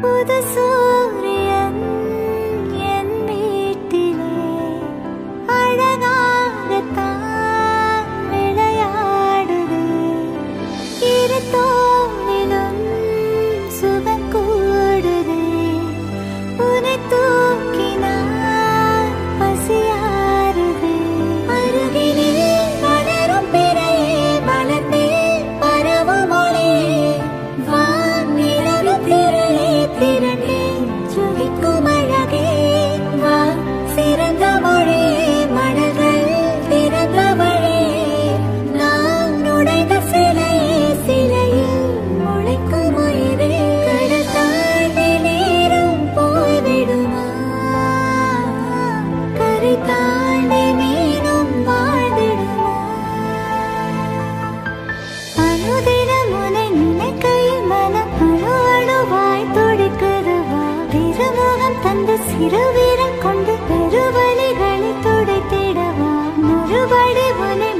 புது சூரியன் என் வீட்டிலே அழகாகத்தான் விளையாடுது. இரு தோளிலும் சுகம் கூடுது. உன்னை தூக்கினான் பசியாறுது. அருகினில் வளரும் பிறையே வளர்ந்தே பரவும் ஒளியே வானிலவின் திரையே திரண்டே சுகிக்கும் அழகே வா சிறந்த மொழியே மனங்கள் திறந்த வழியே நாம் நுழைந்த சிலையே சிலையில் முளைக்கும் உயிரே கடல் தாண்டி நீரும் போய்விடுமா கரை தாண்டி மீனும் வாழ்ந்திடுமா அனுதினம் உன்னை நினைக்கையில் மனம் அணு அணுவாய் துடிக்குதுவா திருமுகம் தந்து சிறு வீரம் கொண்டு பெருவலிகளை துடைத்திடவா மறுபடி உன்னை